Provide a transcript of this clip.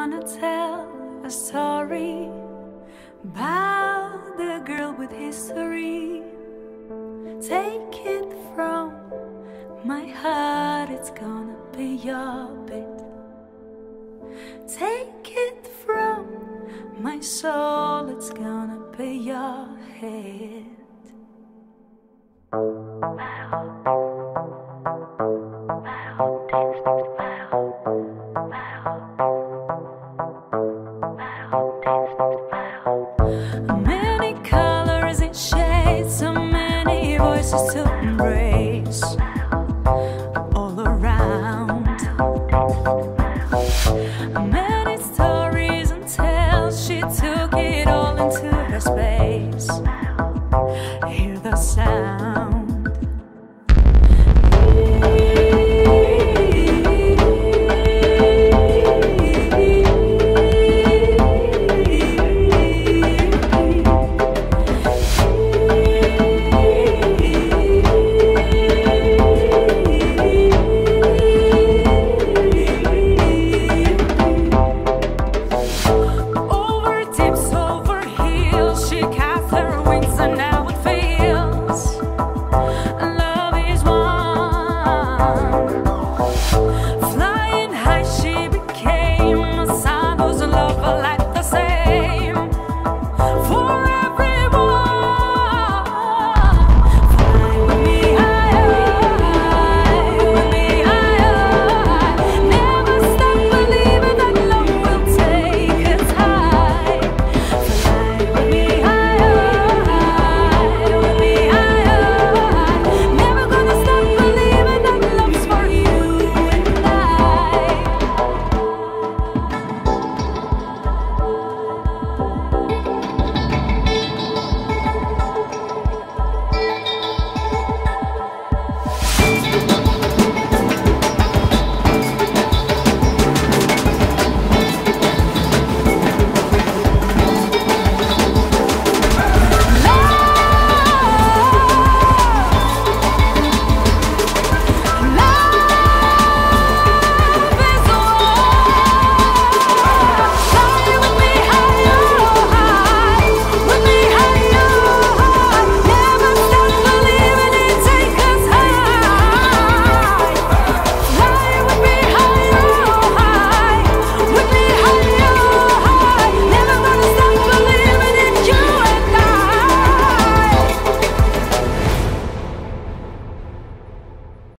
wanna tell a story about the girl with history. Take it from my heart, it's gonna be your bit. Take it from my soul, it's gonna be your head. Many colors and shades, so many voices to embrace all around. Many stories